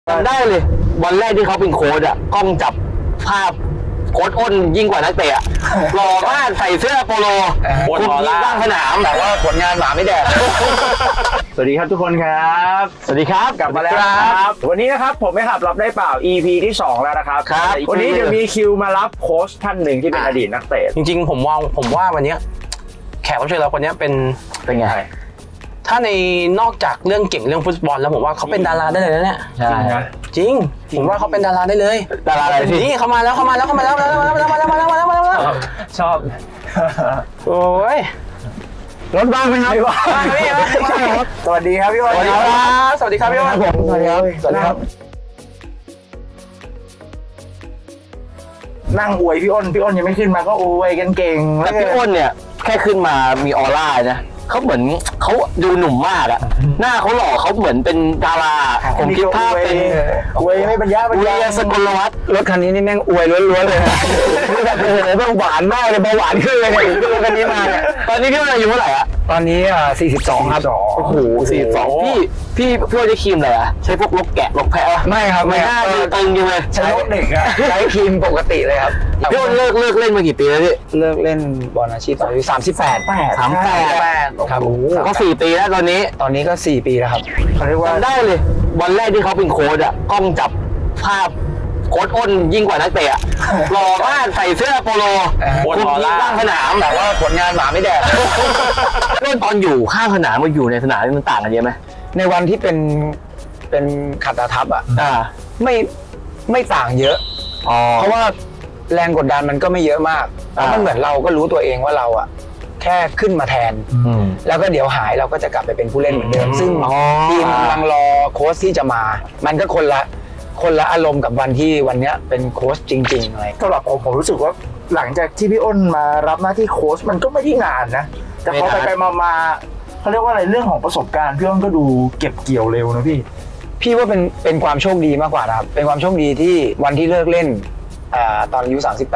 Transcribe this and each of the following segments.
จำได้เลยวันแรกที่เขาเป็นโค้ชอ่ะกล้องจับภาพโค้ชอ้นยิ่งกว่านักเตะหล่อมากใส่เสื้อโปโลคุมทีมกลางสนามแต่ว่าผลงานหมาไม่แดกสวัสดีครับทุกคนครับสวัสดีครับกลับมาแล้วครับวันนี้นะครับผมไม่ขับรับได้เปล่า EP ที่2แล้วนะครับวันนี้จะมีคิวมารับโค้ชท่านหนึ่งที่เป็นอดีตนักเตะจริงๆผมว่าวันนี้แขกรับเชิญเราคนนี้เป็นไงถ้าในนอกจากเรื่องเก่งเรื่องฟุตบอลแล้วผมว่าเขาเป็นดาราได้เลยนะเนี่ยใช่จริงผมว่าเขาเป็นดาราได้เลยดาราอะไรนี่เขามาแล้วชอบโอ้ยรถบ้างไหมครับไม่ครับสวัสดีครับพี่วันสวัสดีครับพี่วันสวัสดีครับนั่งอวยพี่อ้นยังไม่ขึ้นมาก็อวยกันเก่งแต่พี่อ้นเนี่ยแค่ขึ้นมามีออร่านะเขาเหมือนเขาดูหนุ่มมากอะหน้าเขาหล่อเขาเหมือนเป็นดาราผมคิดภาพเป็นอวยไม่บรรยายสกลวัฒน์รถคันนี้นี่แม่งอวยล้วนๆเลยแบบต้องหวานมากเลยเบาหวานขึ้นเลยเนี่ยรถคันนี้มาเนี่ยตอนนี้พี่อ้นอายุเท่าไหร่อะตอนนี้42ครับโอ้โห42พี่ว่าจะครีมอะไรอะใช้พวกลกแกะลกแพะไม่ครับไม่น่าดูตึงอยู่เลยใช้รถเด็กอะใช้ครีมปกติเลยครับพี่อ้นเลิกเล่นมากี่ปีแล้วพี่เลิกเล่นบอลอาชีพตอนอายุ38ครับก็4 ปีแล้วตอนนี้ก็4 ปีแล้วครับเขาเรียกว่าจำได้เลยวันแรกที่เขาเป็นโค้ชอะกล้องจับภาพโค้ชอ้นยิ่งกว่านักเตะหล่อมากใส่เสื้อโปโลคุมทีมกลางสนามแต่ว่าผลงานหมาไม่แดกเล่นตอนอยู่ข้างสนามมาอยู่ในสนามมันต่างกันเยอะไหมในวันที่เป็นขัดตาทับอะไม่ต่างเยอะเพราะว่าแรงกดดันมันก็ไม่เยอะมากมันเหมือนเราก็รู้ตัวเองว่าเราอะแค่ขึ้นมาแทนแล้วก็เดี๋ยวหายเราก็จะกลับไปเป็นผู้เล่นเหมือนเดิมซึ่งทีมกำลังรอโค้ชที่จะมามันก็คนละอารมณ์กับวันนี้เป็นโค้ชจริงๆอะไรสำหรับผมรู้สึกว่าหลังจากที่พี่อ้นมารับหน้าที่โค้ชมันก็ไม่ได้นานนะแต่พอไปมาเขาเรียกว่าอะไรเรื่องของประสบการณ์พี่อ้นก็ดูเก็บเกี่ยวเร็วนะพี่ว่าเป็นความโชคดีมากกว่าครับเป็นความโชคดีที่วันที่เลิกเล่นตอนอายุ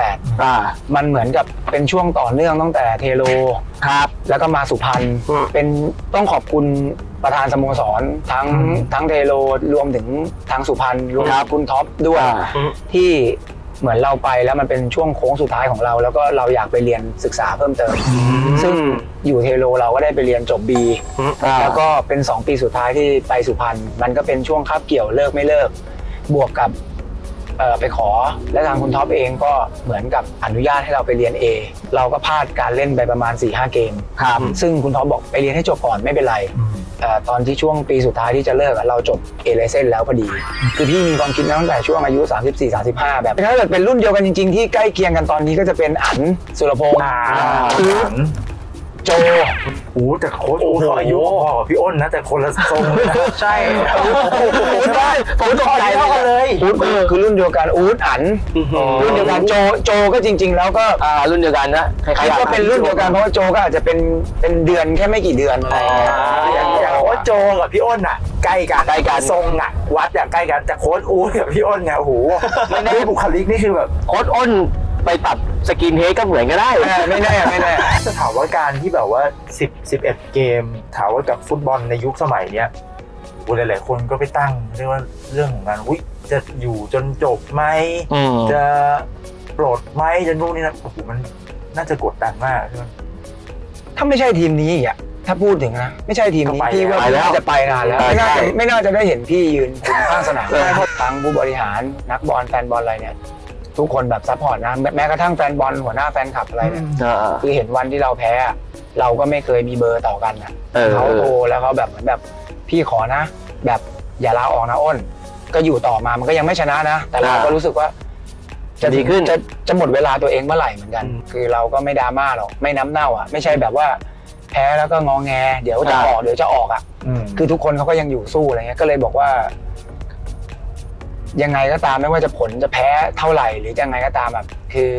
38มันเหมือนกับเป็นช่วงต่อเนื่องตั้งแต่เทโลครับแล้วก็มาสุพรรณเป็นต้องขอบคุณประธานสโมสรทั้งเทโลรวมถึงทางสุพรรณรวมถึงคุณท็อปด้วยที่เหมือนเราไปแล้วมันเป็นช่วงโค้งสุดท้ายของเราแล้วก็เราอยากไปเรียนศึกษาเพิ่มเติมซึ่งอยู่เทโลเราก็ได้ไปเรียนจบบีแล้วก็เป็น2 ปีสุดท้ายที่ไปสุพรรณมันก็เป็นช่วงคาบเกี่ยวเลิกไม่เลิกบวกกับไปขอและทางคุณท็อปเองก็เหมือนกับอนุญาตให้เราไปเรียน A เราก็พลาดการเล่นไปประมาณ 4-5 เกมซึ่งคุณท็อปบอกไปเรียนให้จบก่อนไม่เป็นไรตอนที่ช่วงปีสุดท้ายที่จะเลิกเราจบ A license แล้วพอดีคือพี่มีความคิดตั้งแต่ช่วงอายุ 34-35 แบบถ้าเกิดเป็นรุ่นเดียวกันจริงๆที่ใกล้เคียงกันตอนนี้ก็จะเป็นอั๋นสุรพงษ์โจแต่โค้ชเขาอายุพอกับพี่อ้นนะแต่คนละทรงใช่ผมตกใจเท่ากันเลยคือรุ่นเดียวกันอั๋นรุ่นเดียวกันโจก็จริงๆแล้วก็รุ่นเดียวกันนะใครก็เป็นรุ่นเดียวกันเพราะว่าโจก็อาจจะเป็นเดือนแค่ไม่กี่เดือนอะไรอย่างว่าโจกับพี่อ้นอ่ะใกล้กันทรงอ่ะวัดอย่างใกล้กันแต่โค้ชกับพี่อ้นเนี่ยโอ้โหไม่บุคลิกนี่คือแบบโค้ชอ้นไปตัดสกินเฮดก็เหมือนก็ได้ไม่แน่จะถามว่าการที่แบบว่า11 เกมถามว่ากับฟุตบอลในยุคสมัยเนี้ยหลายๆคนก็ไปตั้งเรียกว่าเรื่องของการจะอยู่จนจบไหมจะปลดไหมจะนู่นนี่นะโอ้โหมันน่าจะกดดันมากใช่ไหมถ้าไม่ใช่ทีมนี้อ่ะถ้าพูดถึงนะไม่ใช่ทีมนี้พี่ว่าจะไปนานแล้วไม่น่าจะได้เห็นพี่ยืนข้างสนามทั้งผู้บริหารนักบอลแฟนบอลอะไรเนี่ยทุกคนแบบซัพพอร์ตนะแม้กระทั่งแฟนบอลหัวหน้าแฟนคลับอะไรเนี่ยคือเห็นวันที่เราแพ้เราก็ไม่เคยมีเบอร์ต่อกันอ่ะเขาโทรแล้วเขาแบบเหมือนแบบพี่ขอนะแบบอย่าลาออกนะอ้นก็อยู่ต่อมามันก็ยังไม่ชนะนะแต่เราก็รู้สึกว่าจะดีขึ้นจะหมดเวลาตัวเองเมื่อไหร่เหมือนกันคือเราก็ไม่ดราม่าหรอกไม่น้ำเน่าอ่ะไม่ใช่แบบว่าแพ้แล้วก็งอแงเดี๋ยวจะออกอ่ะคือทุกคนเขาก็ยังอยู่สู้อะไรเงี้ยก็เลยบอกว่ายังไงก็ตามไม่ว่าจะผลจะแพ้เท่าไหร่หรือยังไงก็ตามแบบคือ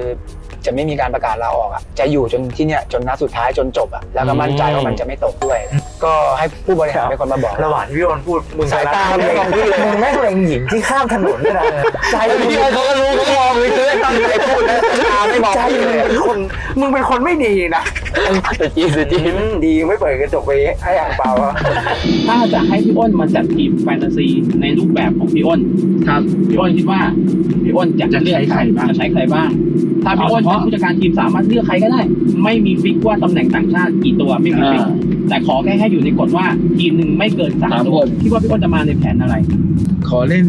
จะไม่มีการประกาศลาออกอ่ะจะอยู่จนที่เนี่ยจนนัดสุดท้ายจนจบอ่ะแล้วก็มั่นใจว่ามันจะไม่ตกด้วย ก็ให้ผู้บริหารเป็นคนมาบอกระหว่างที่พี่อ้นพูดมึงสายตาไม่มองพี่เลยมึงแม่งเล็งหญิงที่ข้ามถนนด้วยนะใจพี่เขาก็รู้เขามองเลยคือตั้งใจพูดนะตาไม่มองใจพี่มึเลยงเป็นคนมึงเป็นคนไม่ดีนะแต่จีนดีไม่เปิดกระจกไปให้อ่างเปล่าอะถ้าจะให้พี่อ้นมาจัดทีมแฟนตาซีในรูปแบบของพี่อ้นครับพี่อ้นคิดว่าพี่อ้นจะเลือกใครบ้างจะใช้ใครบ้างถ้าพี่อ้นเป็นผู้จัดการทีมสามารถเลือกใครก็ได้ไม่มีฟิกว่าตำแหน่งต่างชาติกี่ตัวไม่มีฟิกแต่ขอแค่ให้อยู่ในกฎว่าทีมหนึ่งไม่เกิน3 ตัวคิดว่าพี่อ้นจะมาในแผนอะไรขอเล่น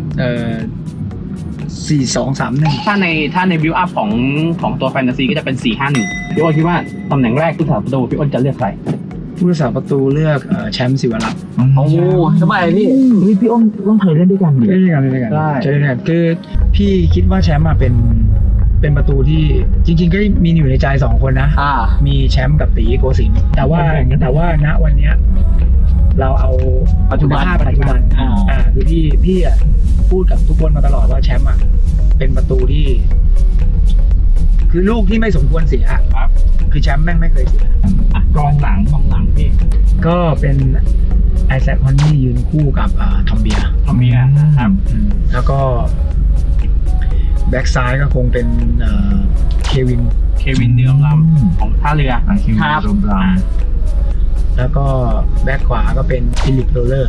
4-2-3-1 ถ้าในบิวอัพของตัวแฟนตาซีก็จะเป็น 4-5-1 พี่อ้นคิดว่าตำแหน่งแรกผู้สาประตูพี่อ้นจะเลือกใครผู้รักษาประตูเลือกแชมป์ศิวรักษ์โอ้ทำไมพี่พี่อ้นต้องเคยเล่นด้วยกันเล่นด้วยกันเล่นด้วยกันใช่จะเล่นด้วยกันคือพี่คิดว่าแชมป์มาเป็นประตูที่จริงๆก็มีอยู่ในใจ2คนนะมีแชมป์กับตีโกสินทร์แต่ว่าณวันเนี้ยเราเอาปัจจุบันคือพี่อ่ะพูดกับทุกคนมาตลอดว่าแชมป์อ่ะเป็นประตูที่ คือลูกที่ไม่สมควรเสียคือแชมป์แม่งไม่เคยเสียกองหลังพี่ก็เป็นไอแซคฮอนนี่ยืนคู่กับทอมเบียครับแล้วก็แบ็กซ้ายก็คงเป็นเควินเดือมลำของท่าเรือครับแล้วก็แบ็กขวาก็เป็นฟิลิปโรเลอร์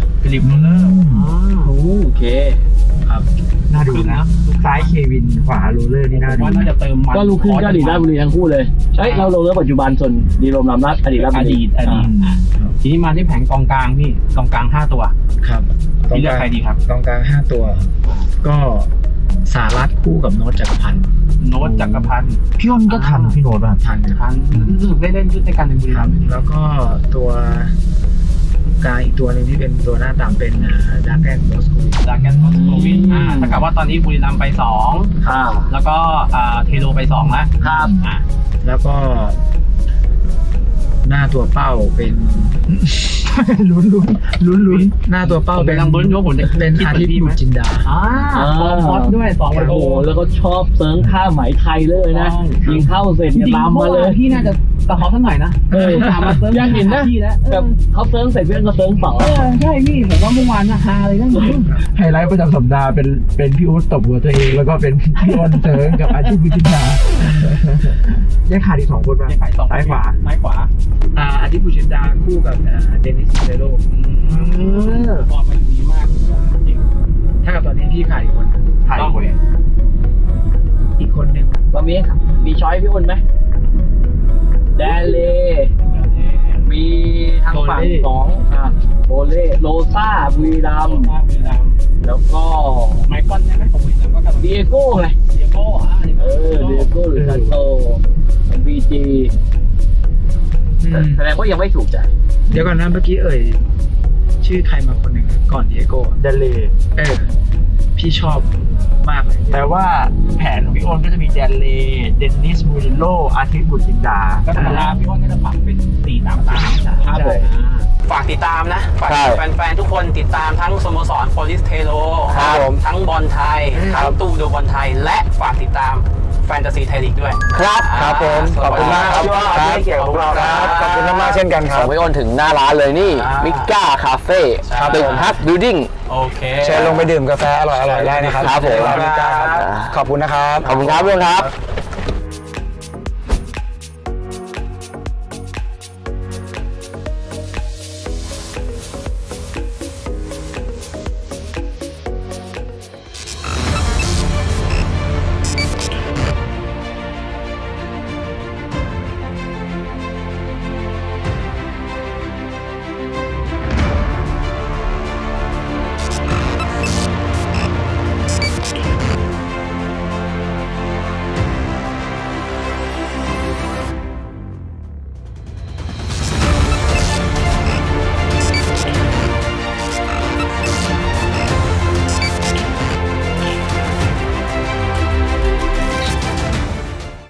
โอเคครับน่าดูนะซ้ายเควินขวาโรเลอร์นี่น่าดูว่าน่าจะเติมมันก็ลูกขึ้นก็อดีตราชบุรีทั้งคู่เลยเฮ้ยเราลงเรื่องปัจจุบันส่วนดีรมรำนัดอดีตราชบุรีทีนี้มาที่แผงกองกลางพี่กองกลาง5 ตัวครับพี่เลือกใครดีครับกองกลาง5 ตัวก็สารัตคู่กับโน้ตจักรพันธ์พี่อ้นก็ทันพี่โน้ตทันได้เล่นชุดในการเป็นบุรีรัมย์แล้วก็ตัวกลางอีกตัวหนึ่งที่เป็นตัวหน้าต่ำเป็นดาร์แกนมอสโควิชถ้ากับว่าตอนนี้บุรีรัมย์ไป2แล้วก็เทโลไป2แล้วครับแล้วก็หน้าตัวเป้าเป็นลุ้นหน้าตัวเป้าเป็นลุ้นว่าผมจะเป็นอาทิตย์บุตรจินดาฮอตด้วย2 ประตูแล้วก็ชอบเซิร์งข้าไหมไทยเลยนะยิงเข้าเสร็จเนี่ยตามมาเลยพี่น่าจะตะขอสักหน่อยนะตามมาเซิร์งยังเห็นนะแบบเขาเซิร์งเสร็จเพื่อนก็เซิร์งต่อใช่พี่ผมว่าเมื่อวานนะฮาเลยนะไฮไลท์ประจำสัปดาห์เป็นพี่อุ๊ดตบหัวตัวเองแล้วก็เป็นพี่อ้นเซิร์งกับอาทิตย์บุตรจินดายังขาดอีก2 คนป่ะซ้ายขวาอาทิตย์บุตรจินดาคู่กับเดนิสเซโร่ฟอร์มมันดีมากจริงถ้ากับตอนนี้พี่ขาดอีกคนอีกคนหนึ่งก็มีช้อยพี่อ้นไหมแดนเลมีทางฝั่งของโบเล่โลซ่าบุรีรัมย์แล้วก็ไมคอนใช่ไหมของบุรีรัมย์ก็เดียโก้ไงเดียโก้หรือซันโตของบีจีแสดงว่ายังไม่ถูกใจเดี๋ยวก่อนนะเมื่อกี้ชื่อใครมาคนหนึ่งก่อนเดียโก้เดเลพี่ชอบมากเลยแต่ว่าแผนของพี่อ้นก็จะมีเดนิสมูริโลอาทิตย์บุตรจินดาก็ธรรมดาพี่อ้นก็จะปรับเป็น4-3-3 ครับผมฝากติดตามนะฝากแฟนๆทุกคนติดตามทั้งสโมสรโพลิสเทโลทั้งบอลไทยทั้งตู้ดูบอลไทยและฝากติดตามแฟนตาซีไทยลีกด้วยครับผมขอบคุณมากครับที่เกี่ยวกับพวกเราครับขอบคุณมากเช่นกันครับไม่อ้นถึงหน้าร้านเลยนี่มิก้าคาเฟ่ตึกฮักบิลดิ้งโอเคเชิญลงไปดื่มกาแฟอร่อยๆได้นะครับครับผมขอบคุณนะครับขอบคุณครับเพื่อนครับ